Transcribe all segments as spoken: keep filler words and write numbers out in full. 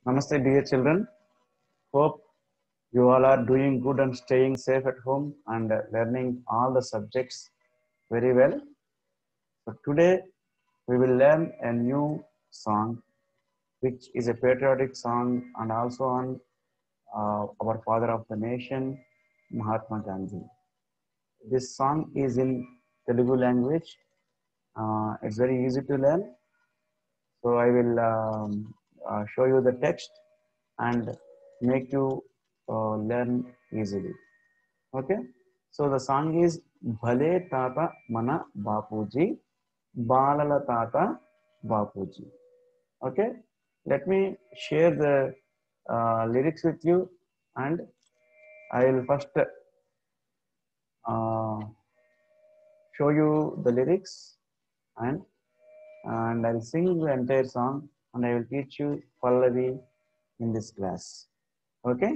Namaste, dear children. Hope you all are doing good and staying safe at home and uh, learning all the subjects very well. So today we will learn a new song, which is a patriotic song and also on uh, our father of the nation, Mahatma Gandhi. This song is in Telugu language. Uh, it's very easy to learn. So I will um, uh, show you the text and make you uh, learn easily. Okay. So the song is Bhale Tata Mana Bapuji, Balala Tata Bapuji. Okay. Let me share the uh, lyrics with you, and I will first uh, show you the lyrics, and and I'll sing the entire song, and I will teach you Pallavi in this class. Okay.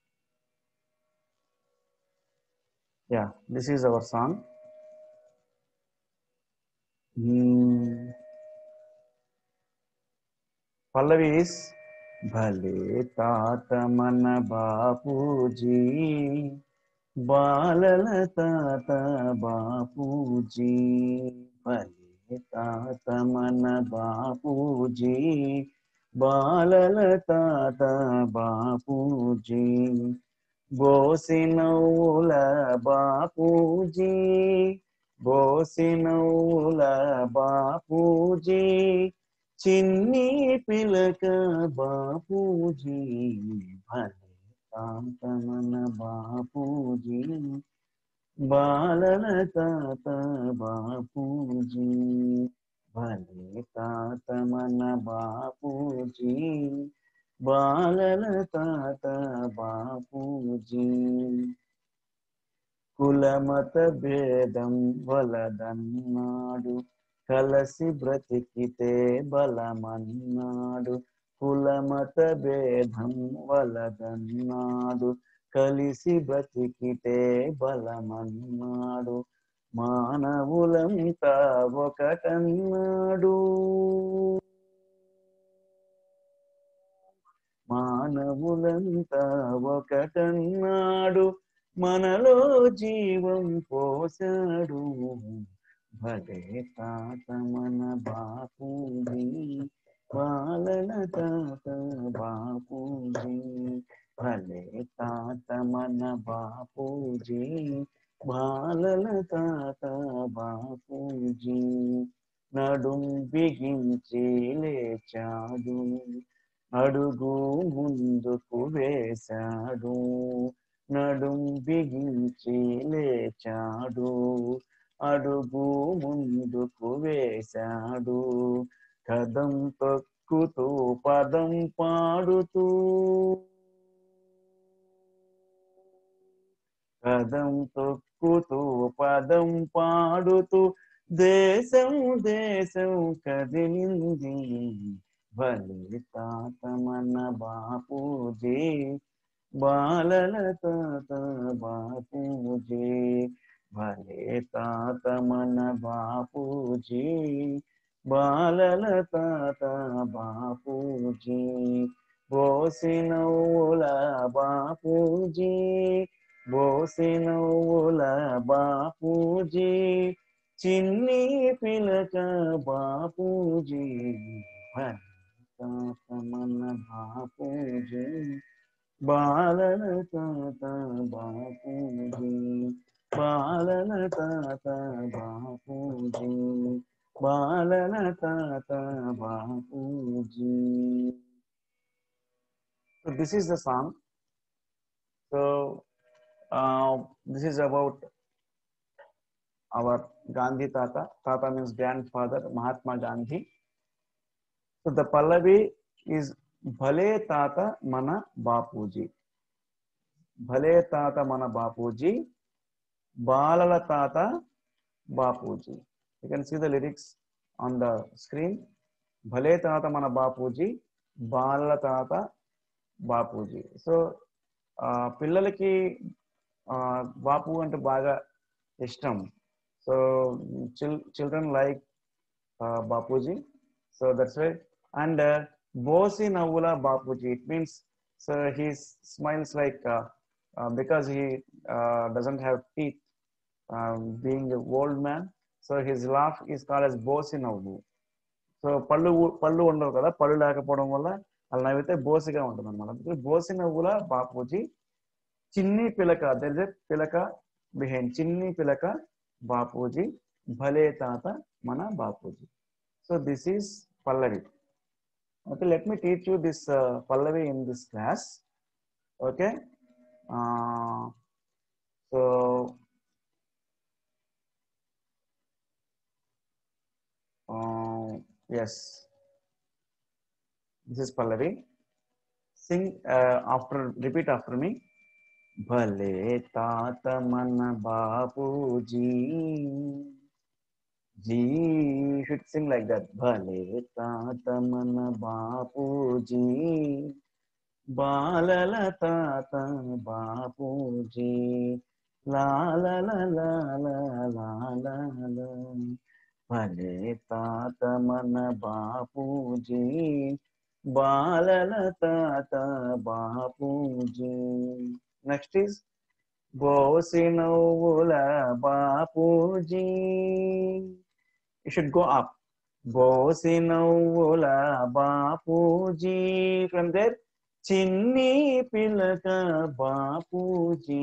Yeah, this is our song. Hmm. Pallavi is Bhale Tata Mana Bapuji, Balala Tata Bapuji, Bhale Tata Mana Bapuji, Balala Tata Bapuji, Bosinawula Bapuji, Bosinawula Bapuji, చిన్ని పిలక బాపూజీ భలే తాత మన బాపూజీ బాలల తాత బాపూజీ భలే తాత మన బాపూజీ బాలల తాత బాపూజీ కులమత భేదం వలదన్నాడు కలసి బ్రతికితే బలమన్నాడు కులమత భేదం వలదన్నాడు కలిసి బ్రతికితే బలమన్నాడు మానవులంతా ఒకటన్నాడు మానవులంతా ఒకటన్నాడు మనలో జీవం పోసాడు భలే తాత మన బాపూజీ బాలల తాత బాపూజీ భలే తాత మన బాపూజీ బాలల తాత బాపూజీ నడుం బిగించి లేచాడు అడుగు ముందుకు వేశాడు నడుం బిగించి లేచాడు అడుగు ముందుకు వేశాడు కదం తొక్కుతూ పదం పాడుతూ కదం తొక్కుతూ పదం పాడుతూ దేశం దేశం కదిలింది భలే తాత మన బాపూజీ బాలల తాత బాపూజీ భలే తాత మన బాపూజీ బాలల తాత బాపూజీ బోసినవుల బాపూజీ బోసినవుల బాపూజీ చిన్ని పిలక బాపూజీ భలే తాత మన బాపూజీ బాలల తాత బాపూజీ బాలల తాత బాపూజీ బాలల తాత Bapuji. So this is the song. So uh, this is about our Gandhi Tata. Tata means grandfather, Mahatma Gandhi. So the Pallavi is Bhale Tata Mana Bapuji. Bhale Tata Mana Bapuji, Balala Tata Bapuji. You can see the lyrics on the screen. Bhale Tata Mana Bapuji, Balala Tata Bapuji. So, uh, పిల్లలకి బాపు అంటే బాగా ఇష్టం. So, chil children like uh, Bapuji. So that's why. And uh, Bosi Navula Bapuji. It means so he smiles like uh, uh, because he uh, doesn't have teeth, um, being an old man. So his laugh is called as Bosi Navu. So పళ్ళు పళ్ళు ఉండవు కదా, పళ్ళు లేకపోవడం వల్ల అలా నవ్వితే బోసిగా ఉంటుంది అనమాట. బోసి నవ్వుల బాపూజీ చిన్ని పిలక, దర్ ఇస్ ఎ పిలక బిహైండ్, చిన్ని పిలక బాపూజీ భలే తాత మన Bapuji. So this is Pallavi. Okay, let me teach you this uh, pallavi in this class. Okay, uh, so uh, yes, this is pallavi. Sing uh, after, repeat after me. Bhale tata mana bapuji. Ji should sing like that. Bhale tata mana bapuji. Balala tata bapuji. La la la la la la la la. Bhale tata mana bapuji. Balala tata bapuji. Next is Bosi Navula Bapuji. You should go up. Bosi Navula Bapuji. From there, Chinni Pilaka Bapuji.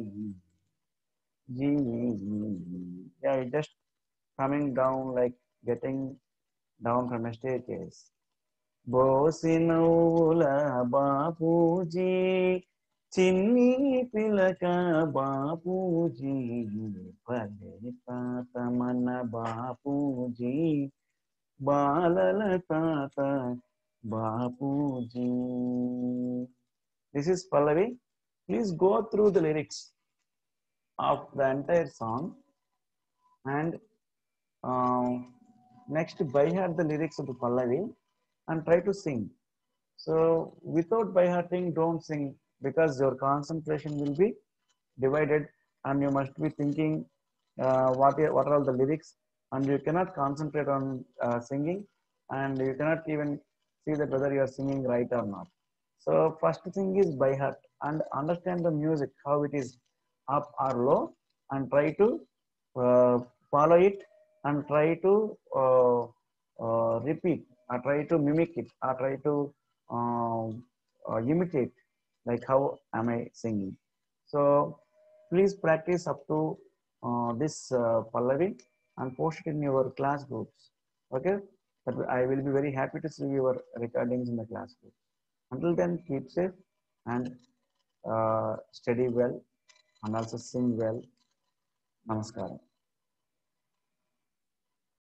Yeah, you're just coming down, like getting down from a staircase. Bosi Navula Bapuji. Chinni Pilaka Bapuji. Bhale tata mana Bapuji. Balala tata Bapuji. This is Pallavi. Please go through the lyrics of the entire song and uh, next by heart the lyrics of the Pallavi and try to sing. So without by hearting, don't sing, because your concentration will be divided and you must be thinking uh, what, what are all the lyrics, and you cannot concentrate on uh, singing, and you cannot even see that whether you are singing right or not. So first thing is by heart and understand the music, how it is up or low, and try to uh, follow it and try to uh, uh, repeat or try to mimic it or try to uh, uh, imitate, like how am I singing. So please practice up to uh, this uh, Pallavi and post it in your class groups. Okay, but I will be very happy to see your recordings in the class group. Until then, keep safe and uh, study well and also sing well. Namaskaram.